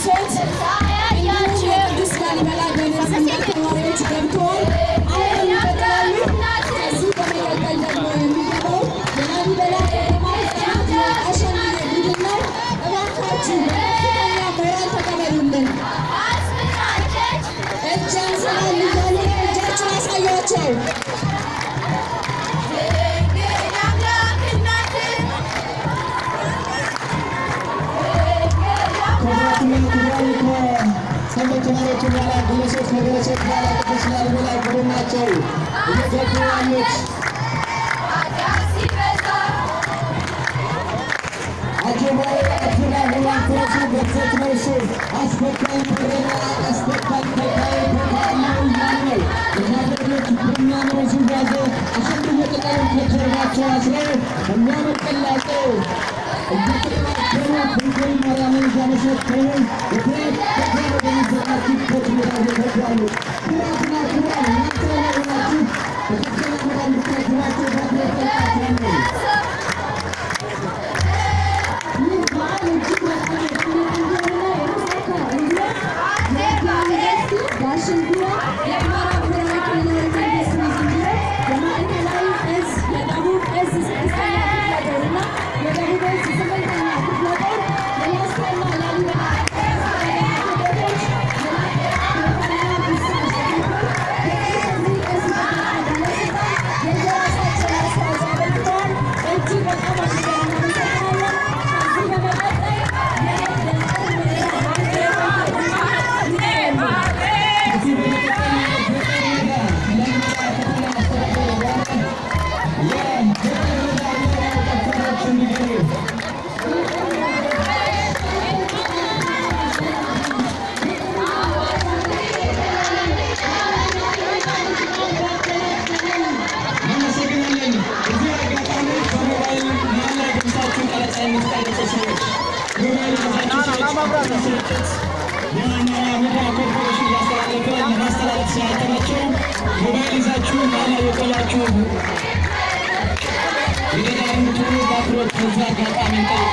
በመነሳት ቅዱስ ላሊበላ ገነት ተማሪዎች ገብተዋል። አሁን ይቀጥላሉ። ከዚህ በመቀጠል ደግሞ የሚገባው የላሊበላ ከተማ አሸናፊ ቡድን ነው። እባካችሁ በከፍተኛ ሞራል ተቀበሉልን። እጅ አንስተን እያሉ እጃችሁን አሳያቸው። ተማሪዎችና ግለሰቦች ነገሮች ቅዱስ ላሊበላ ቡድን ናቸው እየገቡ ያሉት። አጀባይ አፍራ ሁላንቶቹ በዘት ነው እሱ አስበቃይ ተገና አስበቃይ ተካይ ተካያው ያለው የማድረግ በሚያምሩ ዝንባዜ አሸንፍ የጠቀም ከጀርባቸው አስረው የሚያመቅላቸው እየተቀናቀሩ በንገሪ ማርያምን እያመሰከሩ የትሬት ተካይ በሚዘጋጅበት ሜዳ እየገባሉ። ኩራትና ኩራት እናንተ ለሆናችሁ በከፍተኛ ሞራል ምታግባቸው ባትለጠቃቸው ነው። Ini